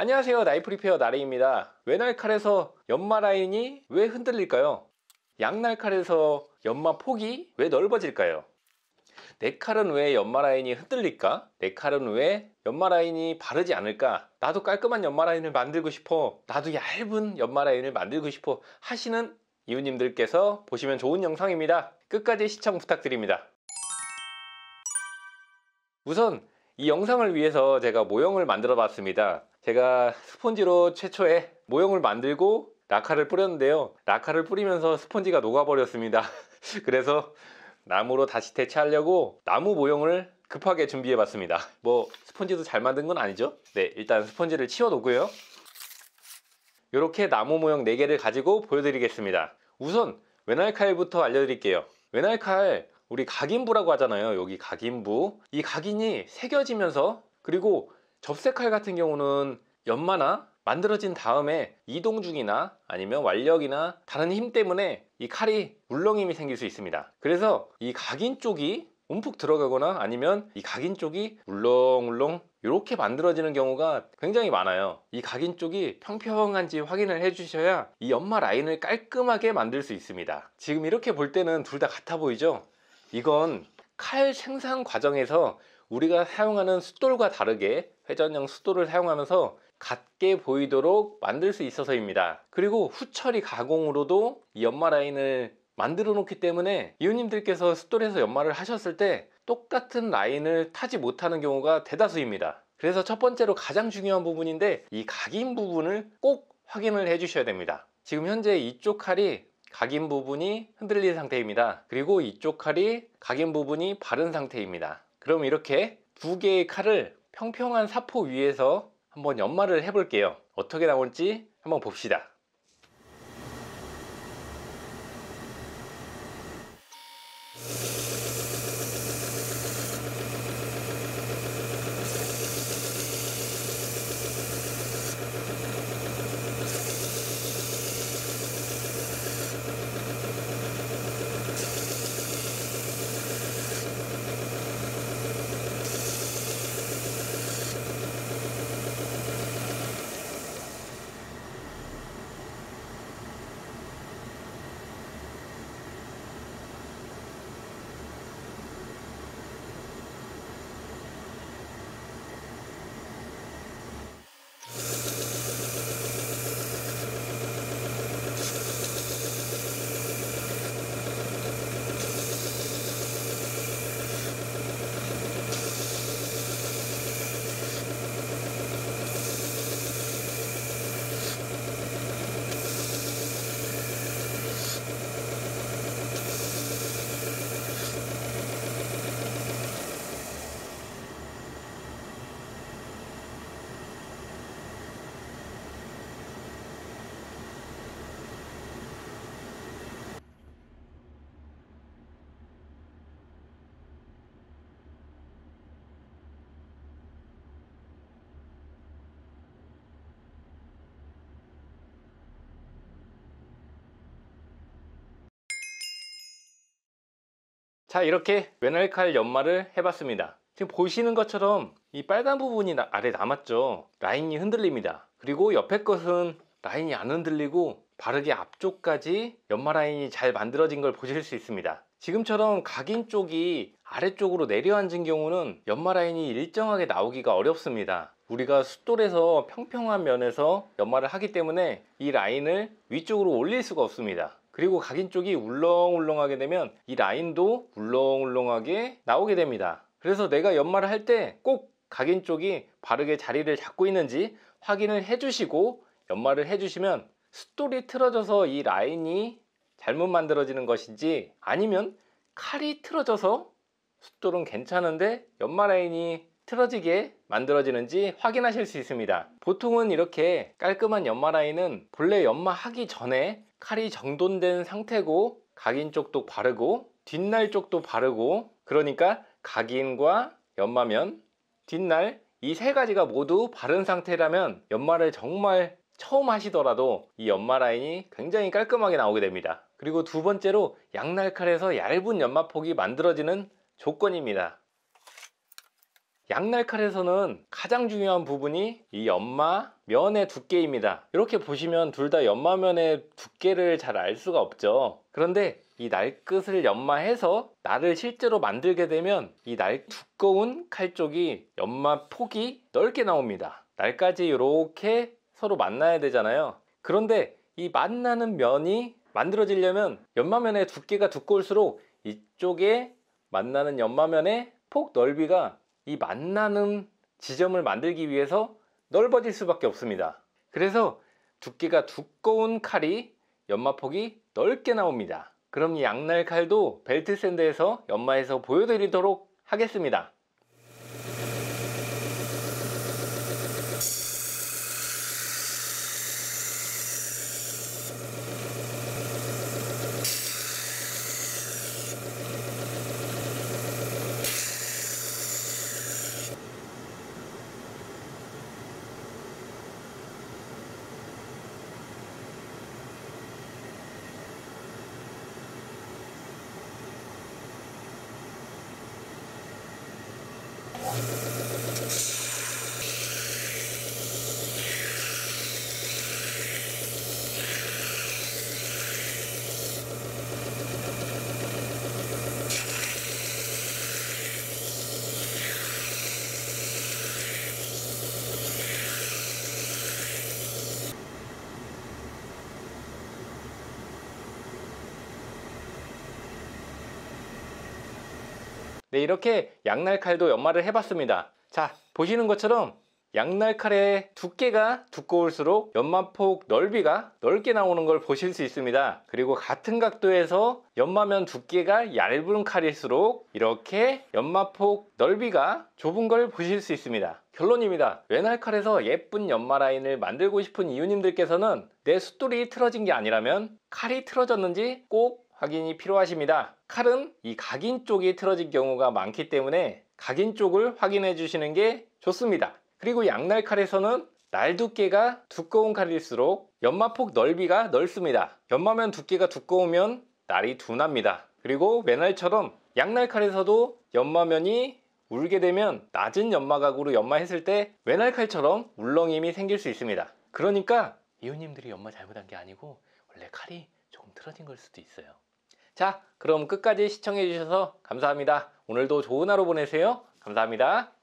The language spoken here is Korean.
안녕하세요, 나이프 리페어 나래입니다. 외날칼에서 연마 라인이 왜 흔들릴까요? 양날칼에서 연마 폭이 왜 넓어질까요? 내 칼은 왜 연마 라인이 흔들릴까? 내 칼은 왜 연마 라인이 바르지 않을까? 나도 깔끔한 연마 라인을 만들고 싶어, 나도 얇은 연마 라인을 만들고 싶어 하시는 이웃님들께서 보시면 좋은 영상입니다. 끝까지 시청 부탁드립니다. 우선 이 영상을 위해서 제가 모형을 만들어 봤습니다. 제가 스펀지로 최초에 모형을 만들고 라카를 뿌렸는데요, 라카를 뿌리면서 스펀지가 녹아 버렸습니다. 그래서 나무로 다시 대체하려고 나무 모형을 급하게 준비해 봤습니다. 뭐 스펀지도 잘 만든 건 아니죠. 네, 일단 스펀지를 치워 놓고요, 이렇게 나무 모형 4개를 가지고 보여드리겠습니다. 우선 외날칼부터 알려드릴게요. 외날칼, 우리 각인부라고 하잖아요. 여기 각인부, 이 각인이 새겨지면서, 그리고 접새칼 같은 경우는 연마나 만들어진 다음에 이동 중이나 아니면 완력이나 다른 힘 때문에 이 칼이 물렁임이 생길 수 있습니다. 그래서 이 각인 쪽이 움푹 들어가거나 아니면 이 각인 쪽이 울렁울렁 이렇게 만들어지는 경우가 굉장히 많아요. 이 각인 쪽이 평평한지 확인을 해 주셔야 이 연마 라인을 깔끔하게 만들 수 있습니다. 지금 이렇게 볼 때는 둘 다 같아 보이죠? 이건 칼 생산 과정에서 우리가 사용하는 숫돌과 다르게 회전형 숫돌을 사용하면서 같게 보이도록 만들 수 있어서입니다. 그리고 후처리 가공으로도 이 연마 라인을 만들어 놓기 때문에 이웃님들께서 숫돌에서 연마를 하셨을 때 똑같은 라인을 타지 못하는 경우가 대다수입니다. 그래서 첫 번째로 가장 중요한 부분인데, 이 각인 부분을 꼭 확인을 해 주셔야 됩니다. 지금 현재 이쪽 칼이 각인 부분이 흔들린 상태입니다. 그리고 이쪽 칼이 각인 부분이 바른 상태입니다. 그럼 이렇게 두 개의 칼을 평평한 사포 위에서 한번 연마를 해 볼게요. 어떻게 나올지 한번 봅시다. 자, 이렇게 외날칼 연마를 해봤습니다. 지금 보시는 것처럼 이 빨간 부분이 아래 남았죠. 라인이 흔들립니다. 그리고 옆에 것은 라인이 안 흔들리고 바르게 앞쪽까지 연마 라인이 잘 만들어진 걸 보실 수 있습니다. 지금처럼 각인 쪽이 아래쪽으로 내려앉은 경우는 연마 라인이 일정하게 나오기가 어렵습니다. 우리가 숫돌에서 평평한 면에서 연마를 하기 때문에 이 라인을 위쪽으로 올릴 수가 없습니다. 그리고 각인 쪽이 울렁울렁하게 되면 이 라인도 울렁울렁하게 나오게 됩니다. 그래서 내가 연마를 할 때 꼭 각인 쪽이 바르게 자리를 잡고 있는지 확인을 해 주시고 연마를 해 주시면 숫돌이 틀어져서 이 라인이 잘못 만들어지는 것인지, 아니면 칼이 틀어져서 숫돌은 괜찮은데 연마 라인이 틀어지게 만들어지는지 확인하실 수 있습니다. 보통은 이렇게 깔끔한 연마 라인은 본래 연마하기 전에 칼이 정돈된 상태고 각인 쪽도 바르고 뒷날 쪽도 바르고, 그러니까 각인과 연마면, 뒷날 이 세 가지가 모두 바른 상태라면 연마를 정말 처음 하시더라도 이 연마 라인이 굉장히 깔끔하게 나오게 됩니다. 그리고 두 번째로 양날칼에서 얇은 연마폭이 만들어지는 조건입니다. 양날칼에서는 가장 중요한 부분이 이 연마면의 두께입니다. 이렇게 보시면 둘 다 연마면의 두께를 잘 알 수가 없죠. 그런데 이 날끝을 연마해서 날을 실제로 만들게 되면 이 날 두꺼운 칼 쪽이 연마 폭이 넓게 나옵니다. 날까지 이렇게 서로 만나야 되잖아요. 그런데 이 만나는 면이 만들어지려면 연마면의 두께가 두꺼울수록 이쪽에 만나는 연마면의 폭 넓이가 이 만나는 지점을 만들기 위해서 넓어질 수밖에 없습니다. 그래서 두께가 두꺼운 칼이 연마폭이 넓게 나옵니다. 그럼 이 양날칼도 벨트 샌드에서 연마해서 보여드리도록 하겠습니다. 네, 이렇게 양날칼도 연마를 해봤습니다. 자, 보시는 것처럼 양날칼의 두께가 두꺼울수록 연마폭 넓이가 넓게 나오는 걸 보실 수 있습니다. 그리고 같은 각도에서 연마면 두께가 얇은 칼일수록 이렇게 연마폭 넓이가 좁은 걸 보실 수 있습니다. 결론입니다. 외날칼에서 예쁜 연마 라인을 만들고 싶은 이유님들께서는 내 숫돌이 틀어진 게 아니라면 칼이 틀어졌는지 꼭 확인이 필요하십니다. 칼은 이 각인 쪽이 틀어진 경우가 많기 때문에 각인 쪽을 확인해 주시는 게 좋습니다. 그리고 양날칼에서는 날 두께가 두꺼운 칼일수록 연마폭 넓이가 넓습니다. 연마면 두께가 두꺼우면 날이 둔합니다. 그리고 외날처럼 양날칼에서도 연마면이 울게 되면 낮은 연마각으로 연마했을 때 외날칼처럼 울렁임이 생길 수 있습니다. 그러니까 이웃님들이 연마 잘못한 게 아니고 원래 칼이 조금 틀어진 걸 수도 있어요. 자, 그럼 끝까지 시청해 주셔서 감사합니다. 오늘도 좋은 하루 보내세요. 감사합니다.